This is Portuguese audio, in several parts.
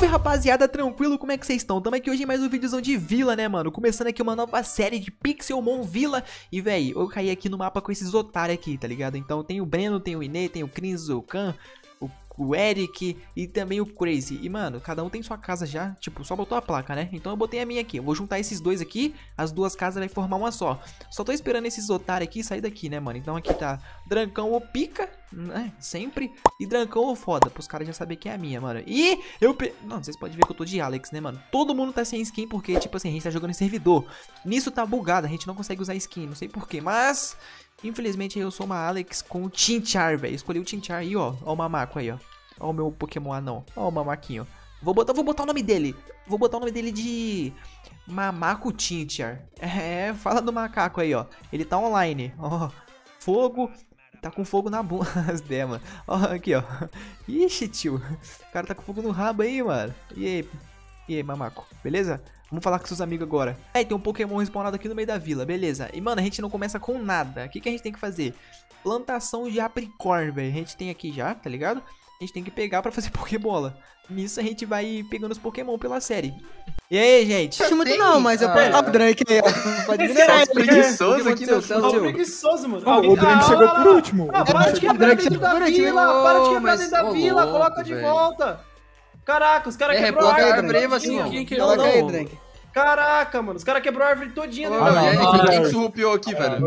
Salve rapaziada, tranquilo? Como é que vocês estão? Tamo aqui hoje em mais um vídeozão de vila, né mano? Começando aqui uma nova série de Pixelmon Vila. E véi, eu caí aqui no mapa com esses otários aqui, tá ligado? Então tem o Breno, tem o Inê, tem o Cris, o Khan, o Eric e também o Crazy. E mano, cada um tem sua casa já, tipo, só botou a placa, né? Então eu botei a minha aqui, eu vou juntar esses dois aqui. As duas casas vai formar uma só. Só tô esperando esses otários aqui sair daqui, né mano? Então aqui tá Drancão ou Pica, né? Sempre. E Drancão ou Foda, pros caras já saberem que é a minha, mano. E eu... Não, vocês podem ver que eu tô de Alex, né mano? Todo mundo tá sem skin porque, tipo assim, a gente tá jogando em servidor. Nisso tá bugado, a gente não consegue usar skin, não sei porquê, mas... Infelizmente eu sou uma Alex com o Chinchar, velho. Escolhi o Chinchar aí, ó. Ó o mamaco aí, ó. Ó o meu Pokémon anão. Ó o mamaquinho. Vou botar o nome dele. Vou botar o nome dele de... Mamaco Chinchar. É, fala do macaco aí, ó. Ele tá online. Ó, fogo. Tá com fogo na bunda. As demas. Ó, aqui, ó. Ixi, tio. O cara tá com fogo no rabo aí, mano. E aí, mamaco. Beleza? Vamos falar com seus amigos agora. Aí, tem um Pokémon respawnado aqui no meio da vila, beleza. E, mano, a gente não começa com nada. O que a gente tem que fazer? Plantação de apricor, velho. A gente tem aqui já, tá ligado? A gente tem que pegar pra fazer Pokébola. Nisso a gente vai pegando os Pokémon pela série. E aí, gente? Não muito não, mas eu peguei o Drake aí, ó. Pode minerar ele. Preguiçoso aqui, meu Ô, preguiçoso, mano. O Drake chegou por último. Para de quebrar dentro da vila. Para de quebrar dentro da vila. Coloca de volta. Caraca, os caras quebrou a árvore. Quem que Coloca aí, Drake. Caraca, mano, os caras quebrou a árvore todinha dentro da Quem vila. que surrupiou aqui, velho?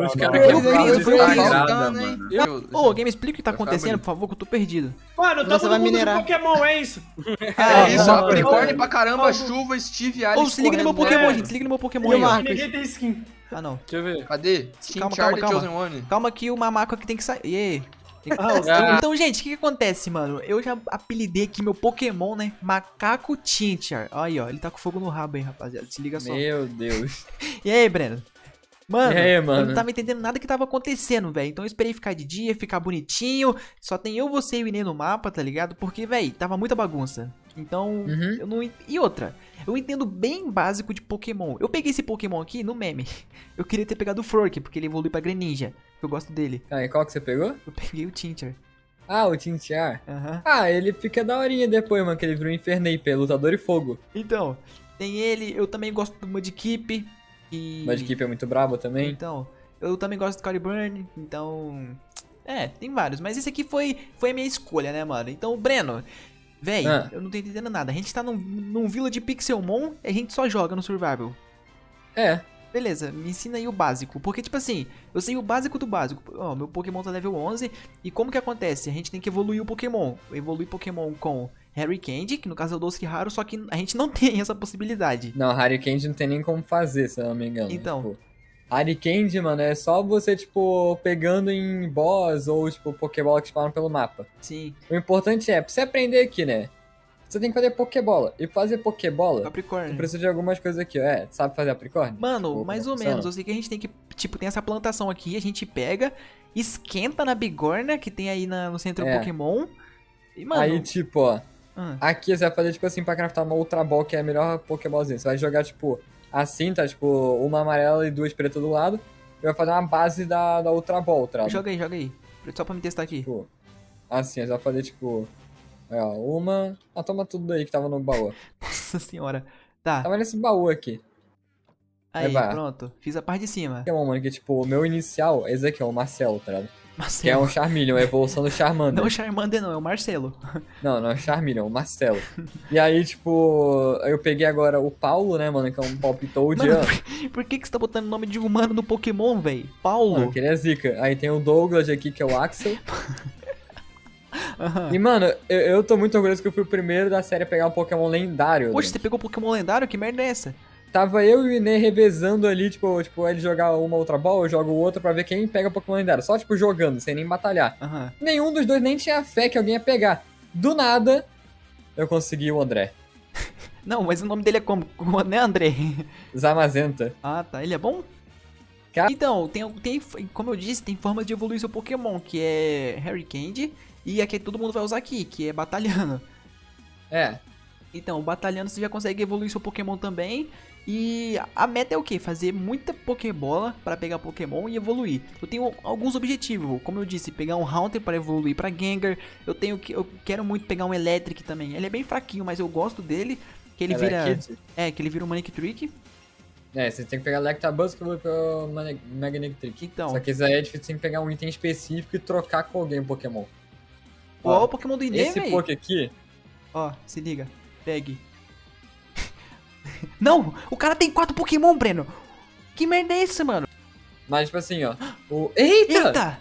Ô, alguém me explica o que tá acontecendo, por favor, que eu tô perdido. Mano, Você todo vai mundo de minerar. Pokémon, é isso? É isso, não, Capricórnio pra caramba, chuva, Steve, Alex. Ô, se liga no meu correndo, Pokémon, né? gente, se liga no meu Pokémon E o aí, ó. Marcos? Ninguém tem skin. Ah, não. Deixa eu ver. Cadê? Calma, Charlie calma. Chosen One. Calma que o mamaco aqui tem que sair. E aí? Então, gente, o que acontece, mano? Eu já apelidei aqui meu Pokémon, né? Macaco Chinchar. Aí, ó, ele tá com fogo no rabo aí, rapaziada. Se liga só. Meu Deus. E aí, Breno? Mano, E aí, eu mano? não tava entendendo nada que tava acontecendo, velho. Então eu esperei ficar de dia, ficar bonitinho. Só tem eu, você e o Inê no mapa, tá ligado? Porque, velho, tava muita bagunça. Então, eu não... E outra, eu entendo bem básico de Pokémon. Eu peguei esse Pokémon aqui no meme. Eu queria ter pegado o Flork, porque ele evolui pra Greninja. Eu gosto dele. Aí, qual que você pegou? Eu peguei o Chinchar. Ah, o Tintiar. Aham. Ah, ele fica daorinha depois, mano, que ele virou Infernape, é lutador e fogo. Então, tem ele. Eu também gosto do Mudkip. E... Mudkip é muito brabo também. Então, eu também gosto do Caliburn. Então... É, tem vários. Mas esse aqui foi a minha escolha, né, mano? Então, Breno... Véi, eu não tô entendendo nada. A gente tá num vila de Pixelmon e a gente só joga no Survival. É. Beleza, me ensina aí o básico. Porque, tipo assim, eu sei o básico do básico. Ó, meu Pokémon tá level 11. E como que acontece? A gente tem que evoluir o Pokémon. Evoluir Pokémon com Harry Candy, que no caso é o doce raro, só que a gente não tem essa possibilidade. Não, Harry Candy não tem nem como fazer, se eu não me engano. Então. Tipo, Harry Candy, mano, é só você, tipo, pegando em boss ou, tipo, Pokébola que spawnam pelo mapa. Sim, O importante é, pra você aprender aqui, né? Você tem que fazer Pokébola. E pra fazer Pokébola, você Capricórnio. precisa de algumas coisas aqui, ó. É, sabe fazer Capricórnio? Mano, Tipo, mais ou funciona? menos. Eu sei que a gente tem que, tipo, tem essa plantação aqui, a gente pega, esquenta na bigorna que tem aí no centro É. Pokémon. E, mano... Aí, tipo, ó, ah, aqui você vai fazer, tipo assim, pra craftar uma Ultra Ball, que é a melhor Pokébolzinha. Você vai jogar, tipo, assim, tá? Tipo, uma amarela e duas pretas do lado. E vai fazer uma base da Ultra Ball, tá? joga aí. Só pra me testar aqui. Tipo, assim, você vai fazer, tipo... Ó, uma... Ah, toma tudo aí que tava no baú. Nossa senhora. Tá, Tava nesse baú aqui. aí, vai. pronto. Fiz a parte de cima. Pokémon, mano, que tipo, o meu inicial é esse aqui, ó, o Marcelo, tá ligado? Que é Marcelo. um Charmeleon, a evolução do Charmander. Não o Charmander não, é o Marcelo. Não é o Charmeleon, é o Marcelo. E aí, tipo, eu peguei agora o Paulo, né, mano, que é um Palpitoad. Mano, Ó. por que você tá botando nome de humano no Pokémon, véi? Mano, Paulo. que ele é zica. Aí tem o Douglas aqui, que é o Axel. Aham. E, mano, eu tô muito orgulhoso que eu fui o primeiro da série a pegar um Pokémon lendário. Poxa, né? você pegou Pokémon lendário? Que merda é essa? Tava eu e o Inê revezando ali, tipo, ele jogar uma Ultra Ball, eu jogo o outro pra ver quem pega Pokémon lendário. Só, tipo, jogando, sem nem batalhar. Aham. Nenhum dos dois nem tinha fé que alguém ia pegar. Do nada, eu consegui o André. Não, mas o nome dele é como? Né, André? Zamazenta. Ah, tá. Ele é bom? Cara- Então, tem, como eu disse, tem formas de evoluir seu Pokémon, que é Harry Candy, e a que todo mundo vai usar aqui, que é batalhando. É. Então, batalhando você já consegue evoluir seu Pokémon também. E a meta é o quê? Fazer muita Pokébola para pegar Pokémon e evoluir. Eu tenho alguns objetivos, como eu disse, pegar um Haunter para evoluir para Gengar. Eu quero muito pegar um Electric também. Ele é bem fraquinho, mas eu gosto dele. Que ele vira... que ele vira um Manic Trick. É, você tem que pegar Electabuzz que eu vou pro Magnetic Trick. Então. Só que isso aí é difícil, você tem que pegar um item específico e trocar com alguém um Pokémon. Ó, o Pokémon do Ine, esse velho. Poké aqui... Ó, se liga. Pegue. Não! O cara tem 4 Pokémon, Breno! Que merda é essa, mano? Mas, tipo assim, ó... Eita!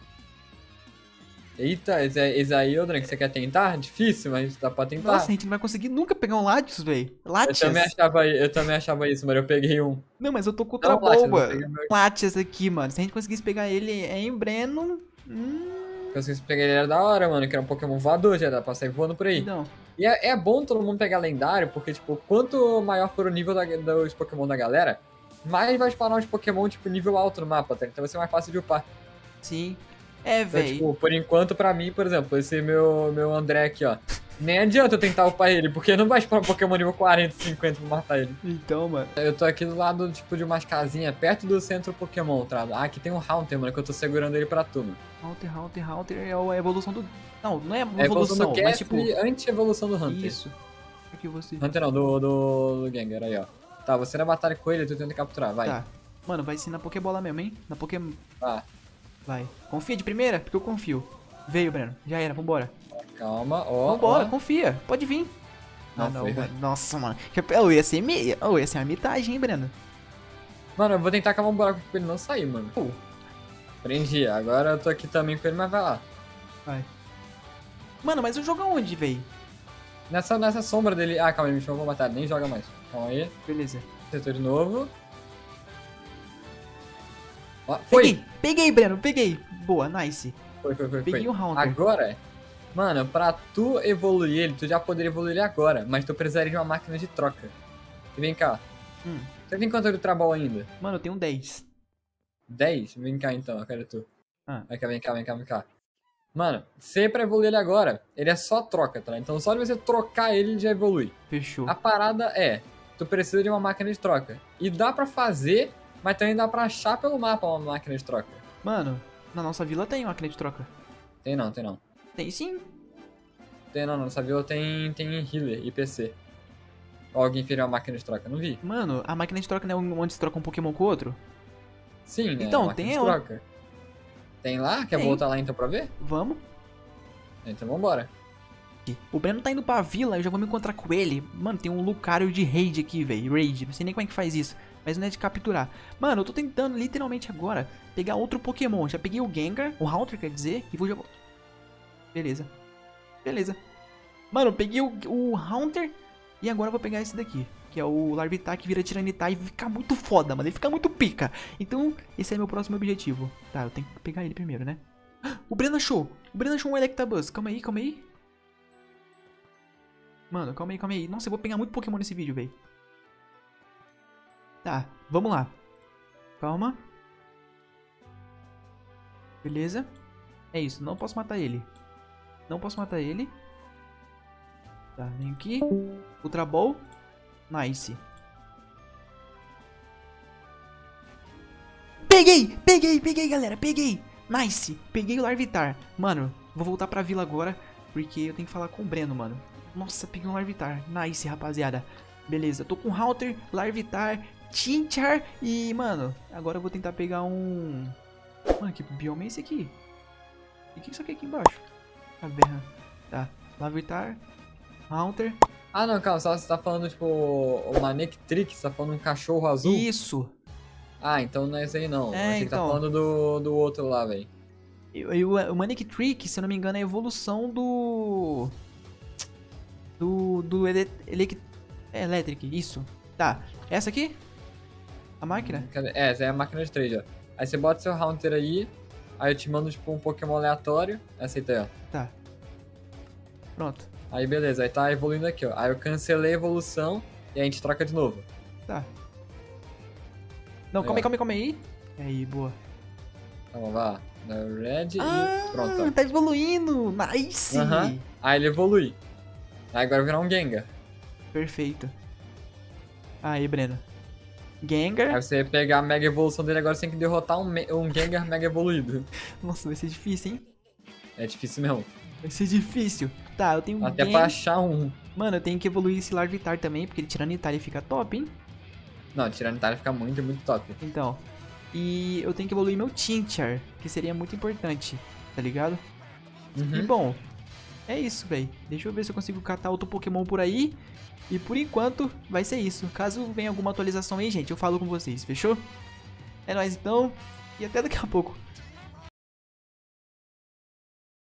Eita! Esse aí, ô Dran, que você quer tentar? Difícil, mas dá pra tentar. Nossa, a gente não vai conseguir nunca pegar um Latios, velho. Latias. Eu também achava isso, mas eu peguei um. Não, mas eu tô com Não, outra Latias, bomba. eu peguei meu. Latias aqui, mano. Se a gente conseguisse pegar ele em Breno... Eu sei que pegar ele era da hora, mano, que era um Pokémon voador, já dá pra sair voando por aí. Então... E é bom todo mundo pegar lendário, porque, tipo, quanto maior for o nível dos Pokémon da galera, mais vai spawnar os Pokémon, tipo, nível alto no mapa, tá? Então vai ser mais fácil de upar. Sim. É, Então, velho. tipo, por enquanto, pra mim, por exemplo, esse meu André aqui, ó. Nem adianta eu tentar upar ele, porque não vai spawnar Pokémon nível 40, 50 pra matar ele. Então, mano. Eu tô aqui do lado, tipo, de umas casinhas, perto do centro Pokémon, tá? Ah, aqui tem um Haunter, mano, que eu tô segurando ele pra tudo. Haunter é a evolução do... Não, não é É a evolução evolução, do mas Cast tipo... e anti-evolução do Hunter. Isso. Aqui você... Hunter não, do Gengar, aí, ó. Tá, você na batalha com ele, tu tenta capturar, vai. Tá. Mano, vai ser na Pokébola mesmo, hein? Na Pokémon... Tá. Vai. Confia de primeira? Porque eu confio. Veio, Breno. Já era, vambora. Calma, ó. Vambora, ó. confia. Pode vir. Não, foi, velho. Nossa, mano. Eu ia ser uma mitagem, hein, Breno? Mano, eu vou tentar cavar um buraco pra ele não sair, mano. Prendi. Agora eu tô aqui também com ele, mas vai lá. Vai. Mano, mas eu jogo aonde, véi? Nessa sombra dele... Ah, calma, ele me chamou pra batalha. Nem joga mais. Calma aí. Beleza. Acertou de novo. Ó, foi! Peguei, Breno, peguei. Boa, nice. Foi. Peguei o Haunter. Agora, mano, pra tu evoluir ele, tu já poderia evoluir ele agora, mas tu precisaria de uma máquina de troca. E vem cá. Você tem quanto de Ultra ainda? Mano, eu tenho 10. 10? Vem cá então, eu quero tu. Ah. Vem cá. Mano, se pra evoluir ele agora, ele é só troca, tá? Então só de você trocar ele já evolui. Fechou. A parada é, tu precisa de uma máquina de troca. E dá pra fazer, mas também dá pra achar pelo mapa uma máquina de troca. Mano, na nossa vila tem máquina de troca. Tem não. Tem sim. Tem não, nossa vila tem healer e PC. Ou alguém fez uma máquina de troca, não vi. Mano, a máquina de troca não é onde se troca um Pokémon com o outro? Sim, né? Então, máquina tem de troca. Tem lá? Quer Tem. voltar lá então pra ver? Vamos. Então vambora. O Breno tá indo pra vila, eu já vou me encontrar com ele. Mano, tem um Lucario de raid aqui, velho. Raid, não sei nem como é que faz isso. Mas não é de capturar. Mano, eu tô tentando literalmente agora pegar outro Pokémon. Já peguei o Gengar, o Haunter quer dizer, e vou já... Beleza. Mano, eu peguei o Haunter e agora eu vou pegar esse daqui. Que é o Larvitar que vira Tiranitar e fica muito foda, mano. Ele fica muito pica. Então, esse é meu próximo objetivo. Tá, eu tenho que pegar ele primeiro, né? O Breno achou um Electabuzz. Calma aí. Mano, calma aí. Nossa, eu vou pegar muito Pokémon nesse vídeo, velho. Tá, vamos lá. Calma. Beleza. É isso, não posso matar ele. Tá, vem aqui. Ultra Ball. Nice. Peguei, galera. Nice. Peguei o Larvitar. Mano, vou voltar pra vila agora, porque eu tenho que falar com o Breno, mano. Nossa, peguei um Larvitar. Nice, rapaziada. Beleza, tô com Haunter, Larvitar, Chinchar e, mano, agora eu vou tentar pegar um... Mano, que bioma é esse aqui? E o que é isso aqui embaixo? Aberra. Tá, Larvitar, Haunter. Ah não, calma, você tá falando tipo o Manic Trick, você tá falando um cachorro azul? Isso. Ah, então não é esse aí não. É, Achei que tá então. falando do outro lá, velho. O Manic Trick, se eu não me engano, é a evolução do Electric, isso. Tá, essa aqui? A máquina? Essa é a máquina de 3, ó. Aí você bota seu Haunter aí eu te mando tipo um Pokémon aleatório. Aceita aí, ó. Tá. Pronto. Aí beleza, aí tá evoluindo aqui, ó. Aí eu cancelei a evolução e a gente troca de novo. Tá. Não, Aí, calma aí. Aí, boa. Então vá. Red e pronto, ó. Tá evoluindo! Nice! Aí ele evolui. Aí agora virar um Gengar. Perfeito. Aí, Breno. Gengar. Aí você pegar a Mega Evolução dele, agora você tem que derrotar um Gengar Mega Evoluído. Nossa, vai ser difícil, hein? É difícil mesmo. Vai ser difícil. Tá, eu tenho um Até pra achar um. Mano, eu tenho que evoluir esse Larvitar também, porque ele Tiranitar ele fica top, hein? Não, Tiranitar fica muito, muito top. Então. E eu tenho que evoluir meu Tinchar, que seria muito importante, tá ligado? Uhum. E bom, é isso, véi. Deixa eu ver se eu consigo catar outro Pokémon por aí. E por enquanto, vai ser isso. Caso venha alguma atualização aí, gente, eu falo com vocês, fechou? É nóis então, e até daqui a pouco.